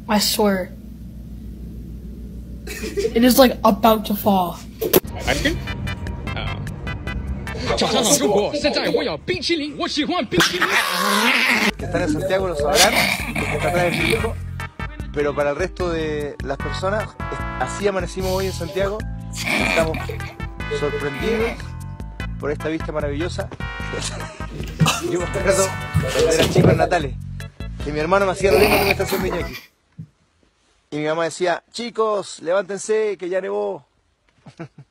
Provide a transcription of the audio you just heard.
I swear. It is like about to fall. Ice cream? 早上好，中国！现在我要冰淇淋，我喜欢冰淇淋。 Que están en Santiago lo sabrán, que está atrás de mi hijo, pero para el resto de las personas, así amanecimos hoy en Santiago. Estamos sorprendidos por esta vista maravillosa. Yo me acuerdo cuando era chico en Natales, que mi hermano me hacía lo mismo en la estación de Iñaki. Y mi mamá decía, chicos, levántense, que ya nevó.